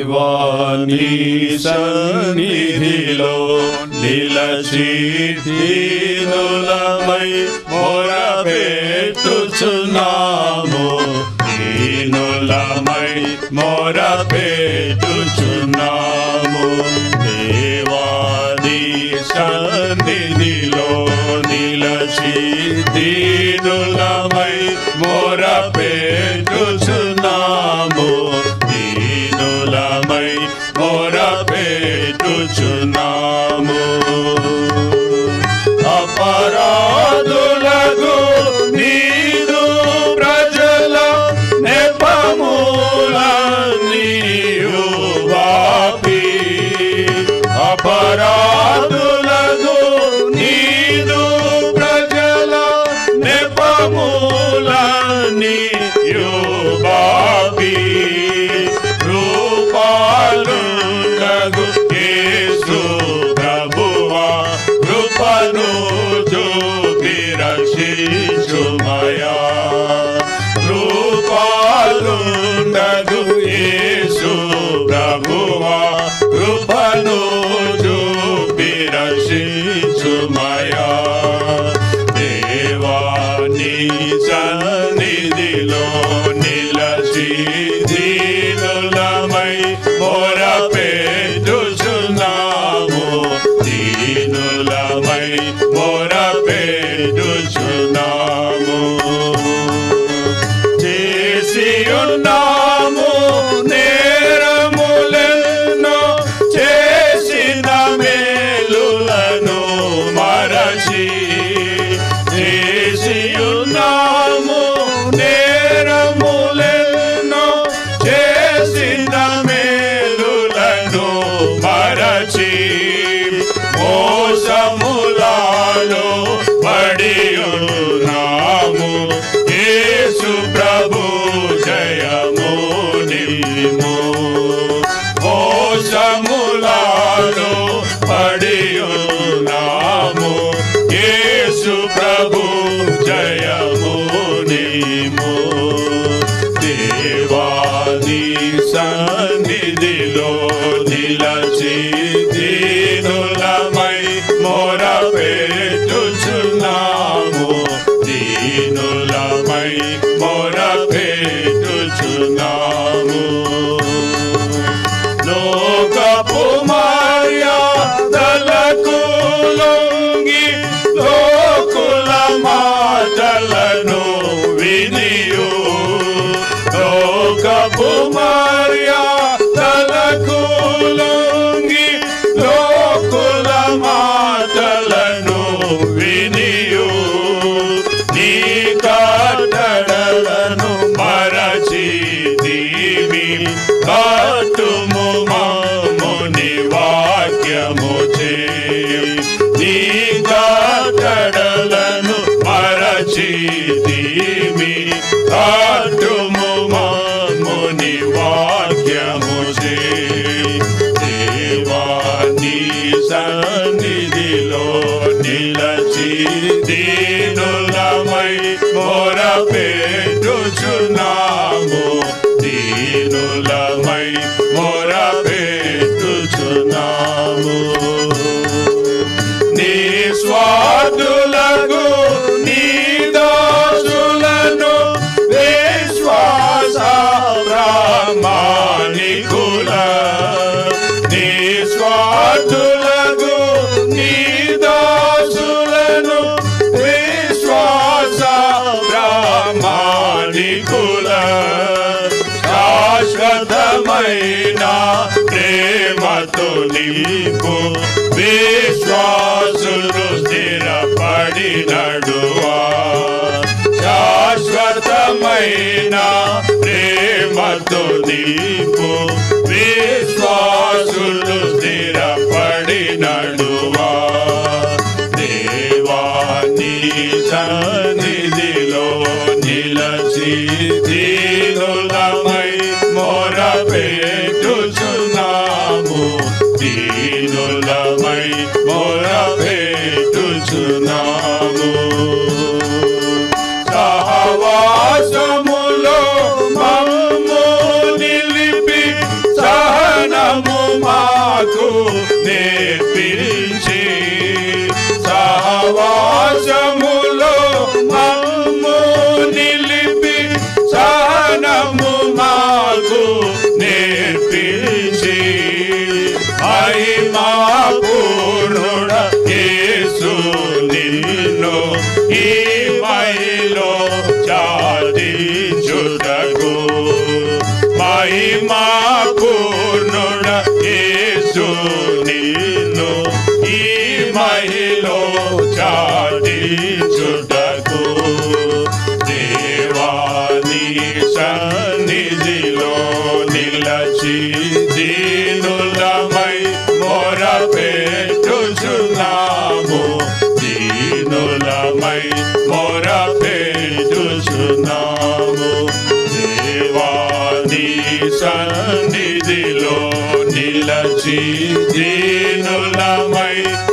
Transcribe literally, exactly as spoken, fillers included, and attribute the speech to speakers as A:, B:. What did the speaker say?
A: దేవా నీ సన్నిధిలో నిలచి దీనులమై మొరపెట్టుచున్నాము, దీనులమై మొరపెట్టుచున్నాము. దేవా నీ సన్నిధిలో నిలచి దీనులమై మొరపెట్టుచున్నాము, దీనులమై మొరపెట్టుచున్నాము. అపరాధులకు నీదు ప్రజల నెపములన్నీయు వాపి, అపరాధులకు నీదు ప్రజల నెపములన్నీయు వాపి, రూపాలుండగు యేసు ప్రభువా కృపను చూపి రక్షించుమయా, రూపాలుండగు యేసు ప్రభువా కృపను చూపి రక్షించుమయా. దేవా నీ సన్నిధిలో నిలచి దీనులమై మొరపెట్టుచున్నాము, దీనులమై మొరపెట్టుచున్నాము. చేసి ఉన్నాము నేరములెన్నో, చేసిన మేలులను మరచి, చేసి ఉన్నాము నేరములెన్నో, చేసిన మేలులను మరచి, మోసములలో పడి ఉన్నాము, యేసు ప్రభు జయము నిమ్ము. మోసములలో పడి ఉన్నాము, యేసు ప్రభు జయము నిమ్ము. దేవా నీ సన్నిధిలో నిలచి దీనులమై మొరపెట్టుచున్నాము, దీనులమై మొరపెట్టుచున్నాము. లోకపు మర్యాదలకు లొంగి లోకుల మాటలను వినియు, లోకపు మర్యాదలకు లొంగి లోకుల మాటలను వినియు, నీ కట్టడలను మరచి దీవి కట్టుము మమ్ముని వాక్యము చే, నీ కట్టడలను మరచి దీవి కట్టుము మమ్ముని వాక్యము చే. దేవా నీ సన్నిధిలో నిలచి దీనులమై మొరపెట్టుచున్నాము, దీనులమై మొరపెట్టుచున్నాము. నీ స్వార్థులకు నీ దాసులను విశ్వాస ప్రామాణికుల, నీ స్వార్థులకు నీ దాసులను విశ్వాస ప్రామాణికుల, శాశ్వతమైన ప్రేమతో నింపు, విశ్వాసులు స్థిరపడి నడువా, శాశ్వతమైన ప్రేమతో నింపు, విశ్వాసులు స్థిరపడి నడువా. దేవా నీ సన్నిధిలో నిలచి దీనులమై మొరపెట్టుచున్నాము, దీనులమై మొరపెట్టుచున్నాము. సహవాసములో మమ్ము నిలిపి సహ ప్రార్థించుటకు దేవాని సన్నిధిలో నిలచి దీనులమై మొరపెట్టుచున్నాము దీనులమై మొరపెట్టుచున్నాము దేవాని సన్నిధిలో నిలచి దీనులమై